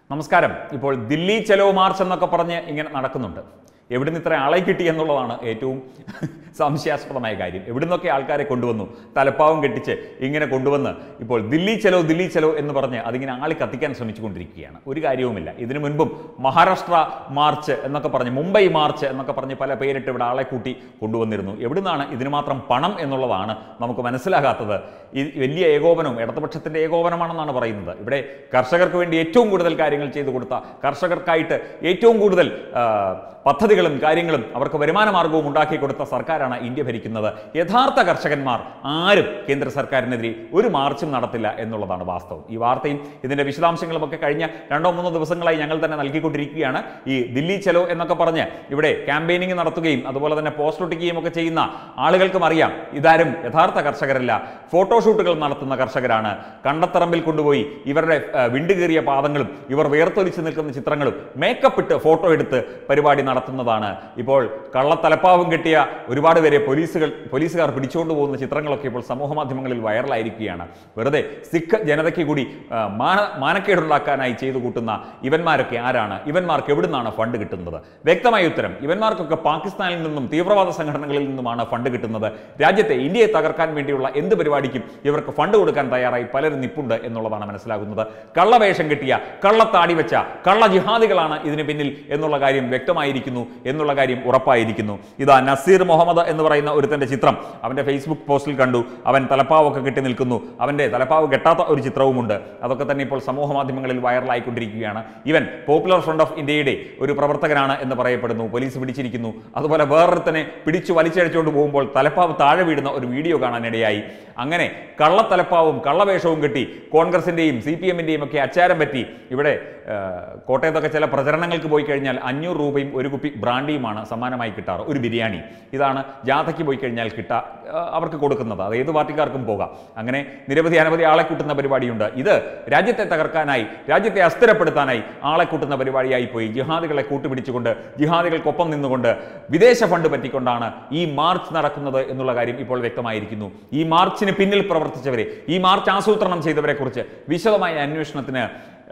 നമസ്കാരം. ഇപ്പോൾ ദില്ലി ചലോ മാർച്ച് എന്നൊക്കെ പറഞ്ഞ് ഇങ്ങനെ നടക്കുന്നുണ്ട്. എവിടുന്ന് ഇത്ര ആളെ കിട്ടി എന്നുള്ളതാണ് ഏറ്റവും സംശയാസ്പദമായ കാര്യം. എവിടുന്നൊക്കെ ആൾക്കാരെ കൊണ്ടുവന്നു, തലപ്പാവും കെട്ടിച്ച് ഇങ്ങനെ കൊണ്ടുവന്ന് ഇപ്പോൾ ദില്ലി ചലോ എന്ന് പറഞ്ഞ് അതിങ്ങനെ ആളി കത്തിക്കാൻ ശ്രമിച്ചുകൊണ്ടിരിക്കുകയാണ്. ഒരു കാര്യവുമില്ല. ഇതിനു മുൻപും മഹാരാഷ്ട്ര മാർച്ച് എന്നൊക്കെ പറഞ്ഞ്, മുംബൈ മാർച്ച് എന്നൊക്കെ പറഞ്ഞ് പല പേരിട്ട് ഇവിടെ ആളെ കൂട്ടി കൊണ്ടുവന്നിരുന്നു. എവിടുന്നാണ് ഇതിന് മാത്രം പണം എന്നുള്ളതാണ് നമുക്ക് മനസ്സിലാകാത്തത്. ഈ വലിയ ഏകോപനവും ഇടതുപക്ഷത്തിൻ്റെ ഏകോപനമാണെന്നാണ് പറയുന്നത്. ഇവിടെ കർഷകർക്ക് വേണ്ടി ഏറ്റവും കൂടുതൽ കാര്യങ്ങൾ ചെയ്തു കൊടുത്ത, കർഷകർക്കായിട്ട് ഏറ്റവും കൂടുതൽ പദ്ധതികളും കാര്യങ്ങളും അവർക്ക് വരുമാന മാർഗവും ഉണ്ടാക്കി കൊടുത്ത സർക്കാരാണ് ഇന്ത്യ ഭരിക്കുന്നത്. യഥാർത്ഥ കർഷകന്മാർ ആരും കേന്ദ്ര സർക്കാരിനെതിരെ ഒരു മാർച്ചും നടത്തില്ല എന്നുള്ളതാണ് വാസ്തവം. ഈ വാർത്തയും ഇതിൻ്റെ വിശദാംശങ്ങളും ഒക്കെ കഴിഞ്ഞ 2-3 ദിവസങ്ങളായി ഞങ്ങൾ തന്നെ നൽകിക്കൊണ്ടിരിക്കുകയാണ്. ഈ ദില്ലി ചലോ എന്നൊക്കെ പറഞ്ഞ് ഇവിടെ ക്യാമ്പയിനിങ് നടത്തുകയും അതുപോലെ തന്നെ പോസ്റ്റർ ഒട്ടിക്കുകയും ഒക്കെ ചെയ്യുന്ന ആളുകൾക്കും അറിയാം ഇതാരും യഥാർത്ഥ കർഷകരല്ല, ഫോട്ടോഷൂട്ടുകൾ നടത്തുന്ന കർഷകരാണ്. കണ്ടത്തറമ്പിൽ കൊണ്ടുപോയി ഇവരുടെ വിണ്ടുകീറിയ പാദങ്ങളും ഇവർ വേർത്തൊലിച്ച് നിൽക്കുന്ന ചിത്രങ്ങളും മേക്കപ്പ് ഇട്ട് ഫോട്ടോ എടുത്ത് പരിപാടി നടത്തുന്നതാണ്. ഇപ്പോൾ കള്ളത്തലപ്പാവും കെട്ടിയ ഒരുപാട് പേരെ പോലീസുകാർ പിടിച്ചുകൊണ്ട് പോകുന്ന ചിത്രങ്ങളൊക്കെ ഇപ്പോൾ സമൂഹ മാധ്യമങ്ങളിൽ വൈറലായിരിക്കുകയാണ്. വെറുതെ സിഖ് ജനതയ്ക്ക് കൂടി മാനക്കേടുണ്ടാക്കാനായി ചെയ്തു കൂട്ടുന്ന ഇവന്മാരൊക്കെ ആരാണ്? ഇവന്മാർക്ക് എവിടുന്നാണ് ഫണ്ട് കിട്ടുന്നത്? വ്യക്തമായ ഉത്തരം, ഇവന്മാർക്കൊക്കെ പാകിസ്ഥാനിൽ നിന്നും തീവ്രവാദ സംഘടനകളിൽ നിന്നുമാണ് ഫണ്ട് കിട്ടുന്നത്. രാജ്യത്തെ ഇന്ത്യയെ തകർക്കാൻ വേണ്ടിയുള്ള എന്ത് പരിപാടിക്കും ഇവർക്ക് ഫണ്ട് കൊടുക്കാൻ തയ്യാറായി പലരും നിപ്പുണ്ട് എന്നുള്ളതാണ് മനസ്സിലാകുന്നത്. കള്ളവേഷം കെട്ടിയ, കള്ളത്താടി വെച്ച കള്ള ജിഹാദികളാണ് ഇതിന് പിന്നിൽ എന്നുള്ള കാര്യം വ്യക്തമായിരിക്കുന്നു എന്നുള്ള കാര്യം ഉറപ്പായിരിക്കുന്നു. ഇതാ നസീർ മുഹമ്മദ് എന്ന് പറയുന്ന ഒരുത്തന്റെ ചിത്രം അവന്റെ ഫേസ്ബുക്ക് പോസ്റ്റിൽ കണ്ടു. അവൻ തലപ്പാവൊക്കെ കെട്ടി നിൽക്കുന്നു. അവന്റെ തലപ്പാവ് കെട്ടാത്ത ഒരു ചിത്രവുമുണ്ട്. അതൊക്കെ തന്നെ ഇപ്പോൾ സമൂഹ മാധ്യമങ്ങളിൽ വൈറലായിക്കൊണ്ടിരിക്കുകയാണ്. ഇവൻ പോപ്പുലർ ഫ്രണ്ട് ഓഫ് ഇന്ത്യയുടെ ഒരു പ്രവർത്തകനാണ് എന്ന് പറയപ്പെടുന്നു. പോലീസ് പിടിച്ചിരിക്കുന്നു. അതുപോലെ വേറൊരുത്തനെ പിടിച്ചു വലിച്ചഴിച്ചുകൊണ്ട് പോകുമ്പോൾ തലപ്പാവ് താഴെ വീഴുന്ന ഒരു വീഡിയോ കാണാനിടയായി. അങ്ങനെ കള്ളത്തലപ്പാവും കള്ളവേഷവും കെട്ടി കോൺഗ്രസിന്റെയും CPM-ന്റെയും ഒക്കെ അച്ചാരം പറ്റി ഇവിടെ കോട്ടയത്തൊക്കെ ചില പ്രചരണങ്ങൾക്ക് പോയി കഴിഞ്ഞാൽ 500 രൂപയും ഒരു കുപ്പി ബ്രാൻഡിയുമാണ് സമ്മാനമായി കിട്ടാറ്, ഒരു ബിരിയാണി. ഇതാണ് ജാഥയ്ക്ക് പോയി കഴിഞ്ഞാൽ അവർക്ക് കൊടുക്കുന്നത്. അത് ഏത് പാർട്ടിക്കാർക്കും പോകാം. അങ്ങനെ അനവധി ആളെ കൂട്ടുന്ന പരിപാടിയുണ്ട്. ഇത് രാജ്യത്തെ തകർക്കാനായി, രാജ്യത്തെ അസ്ഥിരപ്പെടുത്താനായി ആളെ കൂട്ടുന്ന പരിപാടിയായി പോയി. ജിഹാദികളെ കൂട്ടുപിടിച്ചുകൊണ്ട്, ജിഹാദികൾക്കൊപ്പം നിന്നുകൊണ്ട് വിദേശ ഫണ്ട് പറ്റിക്കൊണ്ടാണ് ഈ മാർച്ച് നടക്കുന്നത് എന്നുള്ള കാര്യം ഇപ്പോൾ വ്യക്തമായിരിക്കുന്നു. ഈ മാർച്ചിന് പിന്നിൽ പ്രവർത്തിച്ചവരെ, ഈ മാർച്ച് ആസൂത്രണം ചെയ്തവരെ കുറിച്ച് വിശദമായ അന്വേഷണത്തിന്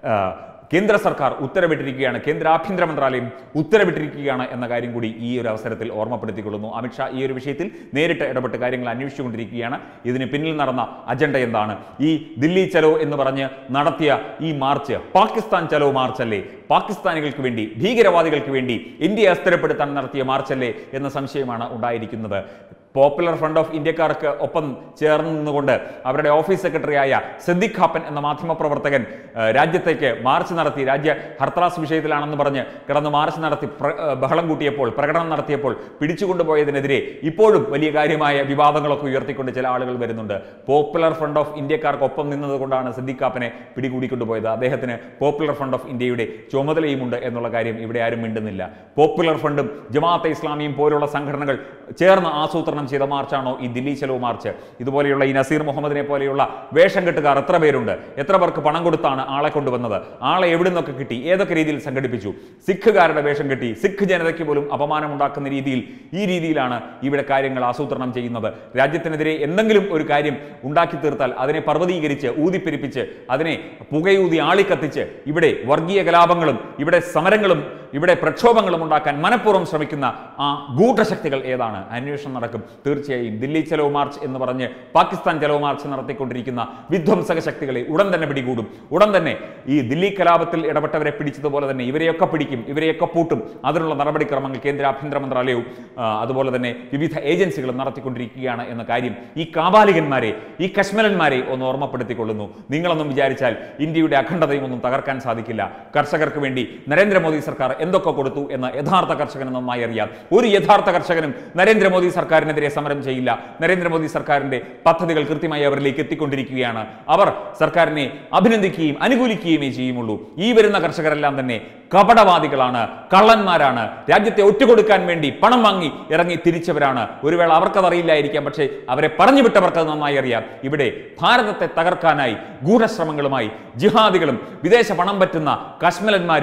കേന്ദ്ര സർക്കാർ ഉത്തരവിട്ടിരിക്കുകയാണ്. കേന്ദ്ര ആഭ്യന്തര മന്ത്രാലയം ഉത്തരവിട്ടിരിക്കുകയാണ് എന്ന കാര്യം കൂടി ഈ ഒരു അവസരത്തിൽ ഓർമ്മപ്പെടുത്തിക്കൊള്ളുന്നു. അമിത്ഷാ ഈ ഒരു വിഷയത്തിൽ നേരിട്ട് ഇടപെട്ട് കാര്യങ്ങൾ അന്വേഷിച്ചുകൊണ്ടിരിക്കുകയാണ്. ഇതിന് പിന്നിൽ നടന്ന അജണ്ട എന്താണ്? ഈ ദില്ലി ചലോ എന്ന് പറഞ്ഞ് നടത്തിയ ഈ മാർച്ച് പാകിസ്ഥാൻ ചലോ മാർച്ചല്ലേ? പാകിസ്ഥാനികൾക്ക് വേണ്ടി, ഭീകരവാദികൾക്ക് വേണ്ടി ഇന്ത്യയെ അസ്ഥിരപ്പെടുത്താൻ നടത്തിയ മാർച്ചല്ലേ എന്ന സംശയമാണ് ഉണ്ടായിരിക്കുന്നത്. പോപ്പുലർ ഫ്രണ്ട് ഓഫ് ഇന്ത്യക്കാർക്ക് ഒപ്പം ചേർന്ന് നിന്നുകൊണ്ട് അവരുടെ ഓഫീസ് സെക്രട്ടറിയായ സിദ്ദിഖ് ഖാപ്പൻ എന്ന മാധ്യമപ്രവർത്തകൻ രാജ്യത്തേക്ക് മാർച്ച് നടത്തി, രാജ്യ ഹർത്താസ് വിഷയത്തിലാണെന്ന് പറഞ്ഞ് കിടന്ന് മാർച്ച് നടത്തി ബഹളം കൂട്ടിയപ്പോൾ, പ്രകടനം നടത്തിയപ്പോൾ പിടിച്ചുകൊണ്ടുപോയതിനെതിരെ ഇപ്പോഴും വലിയ കാര്യമായ വിവാദങ്ങളൊക്കെ ഉയർത്തിക്കൊണ്ട് ചില ആളുകൾ വരുന്നുണ്ട്. പോപ്പുലർ ഫ്രണ്ട് ഓഫ് ഇന്ത്യക്കാർക്കൊപ്പം നിന്നതുകൊണ്ടാണ് സിദ്ദിഖ് ഖാപ്പനെ പിടികൂടിക്കൊണ്ടുപോയത്. അദ്ദേഹത്തിന് പോപ്പുലർ ഫ്രണ്ട് ഓഫ് ഇന്ത്യയുടെ ചുമതലയുമുണ്ട് എന്നുള്ള കാര്യം ഇവിടെ ആരും മിണ്ടുന്നില്ല. പോപ്പുലർ ഫ്രണ്ടും ജമാഅത്തെ ഇസ്ലാമിയും പോലുള്ള സംഘടനകൾ ചേർന്ന് ആസൂത്രണം ചെയ്ത മാർച്ചാണോ ഈ ദില്ലി ചലോ മാർച്ച്? ഇതുപോലെയുള്ള ഈ നസീർ മുഹമ്മദിനെ പോലെയുള്ള വേഷം കെട്ടുകാർ എത്ര പേരുണ്ട്? എത്ര പേർക്ക് പണം കൊടുത്താണ് ആളെ കൊണ്ടുവന്നത്? ആളെ എവിടെ നിന്നൊക്കെ കിട്ടി? ഏതൊക്കെ രീതിയിൽ സംഘടിപ്പിച്ചു? സിഖുകാരുടെ വേഷം കെട്ടി സിഖ് ജനതയ്ക്ക് പോലും അപമാനം ഉണ്ടാക്കുന്ന രീതിയിൽ, ഈ രീതിയിലാണ് ഇവിടെ കാര്യങ്ങൾ ആസൂത്രണം ചെയ്യുന്നത്. രാജ്യത്തിനെതിരെ എന്തെങ്കിലും ഒരു കാര്യം ഉണ്ടാക്കി തീർത്താൽ അതിനെ പർവ്വതീകരിച്ച്, ഊതിപ്പെരിപ്പിച്ച്, അതിനെ പുകയൂതി ആളിക്കത്തിച്ച് ഇവിടെ വർഗീയ കലാപങ്ങളും ഇവിടെ സമരങ്ങളും ഇവിടെ പ്രക്ഷോഭങ്ങളും ഉണ്ടാക്കാൻ മനഃപൂർവ്വം ശ്രമിക്കുന്ന ആ ഗൂഢശക്തികൾ ഏതാണ്? അന്വേഷണം നടക്കും തീർച്ചയായും. ദില്ലി ചലോ മാർച്ച് എന്ന് പറഞ്ഞ് പാകിസ്ഥാൻ ചലോ മാർച്ച് നടത്തിക്കൊണ്ടിരിക്കുന്ന വിധ്വംസക ശക്തികളെ ഉടൻ തന്നെ പിടികൂടും. ഉടൻ തന്നെ ഈ ദില്ലി കലാപത്തിൽ ഇടപെട്ടവരെ പിടിച്ചതുപോലെ തന്നെ ഇവരെയൊക്കെ പിടിക്കും, ഇവരെയൊക്കെ പൂട്ടും. അതിനുള്ള നടപടിക്രമങ്ങൾ കേന്ദ്ര ആഭ്യന്തര മന്ത്രാലയവും അതുപോലെ തന്നെ വിവിധ ഏജൻസികളും നടത്തിക്കൊണ്ടിരിക്കുകയാണ് എന്ന കാര്യം ഈ കാബാലികന്മാരെ, ഈ കശ്മലന്മാരെ ഒന്ന് ഓർമ്മപ്പെടുത്തിക്കൊള്ളുന്നു. നിങ്ങളൊന്നും വിചാരിച്ചാൽ ഇന്ത്യയുടെ അഖണ്ഡതയും ഒന്നും തകർക്കാൻ സാധിക്കില്ല. കർഷകർക്ക് വേണ്ടി നരേന്ദ്രമോദി സർക്കാർ എന്തൊക്കെ കൊടുത്തു എന്ന് യഥാർത്ഥ കർഷകന് നന്നായി അറിയാം. ഒരു യഥാർത്ഥ കർഷകനും നരേന്ദ്രമോദി സർക്കാരിനെതിരെ സമരം ചെയ്യില്ല. നരേന്ദ്രമോദി സർക്കാരിന്റെ പദ്ധതികൾ കൃത്യമായി അവരിലേക്ക് എത്തിക്കൊണ്ടിരിക്കുകയാണ്. അവർ സർക്കാരിനെ അഭിനന്ദിക്കുകയും അനുകൂലിക്കുകയുമേ ചെയ്യുമുള്ളൂ. ഈ വരുന്ന കർഷകരെല്ലാം തന്നെ കപടവാദികളാണ്, കള്ളന്മാരാണ്. രാജ്യത്തെ ഒറ്റുകൊടുക്കാൻ വേണ്ടി പണം വാങ്ങി ഇറങ്ങി തിരിച്ചവരാണ്. ഒരു വേള അവർക്കതറിയില്ലായിരിക്കാം, പക്ഷേ അവരെ പറഞ്ഞു വിട്ടവർക്ക് അത് നന്നായി അറിയാം. ഇവിടെ ഭാരതത്തെ തകർക്കാനായി ഗൂഢശ്രമങ്ങളുമായി ജിഹാദികളും വിദേശ പണം പറ്റുന്ന കശ്മലന്മാരും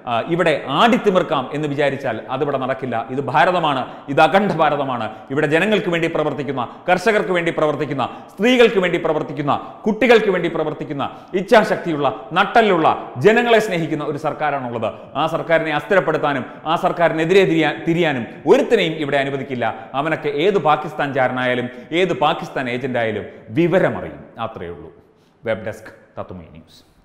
ഇവിടെ ആടിത്തിമിർക്കാം എന്ന് വിചാരിച്ചാൽ അതിവിടെ നടക്കില്ല. ഇത് ഭാരതമാണ്, ഇത് അഖണ്ഡ ഭാരതമാണ്. ഇവിടെ ജനങ്ങൾക്ക് വേണ്ടി പ്രവർത്തിക്കുന്ന, കർഷകർക്ക് വേണ്ടി പ്രവർത്തിക്കുന്ന, സ്ത്രീകൾക്ക് വേണ്ടി പ്രവർത്തിക്കുന്ന, കുട്ടികൾക്ക് വേണ്ടി പ്രവർത്തിക്കുന്ന, ഇച്ഛാശക്തിയുള്ള, നട്ടലുള്ള, ജനങ്ങളെ സ്നേഹിക്കുന്ന ഒരു സർക്കാരാണുള്ളത്. ആ സർക്കാരിനെ അസ്ഥിരപ്പെടുത്താനും ആ സർക്കാരിനെതിരെ തിരിയാനും ഒരുത്തിനെയും ഇവിടെ അനുവദിക്കില്ല. അവനൊക്കെ ഏത് പാകിസ്ഥാൻകാരനായാലും ഏത് പാകിസ്ഥാൻ ഏജന്റ് ആയാലും വിവരമറിയും. അത്രയേ ഉള്ളൂ. വെബ് ഡെസ്ക് തത്തുമൈ ന്യൂസ്.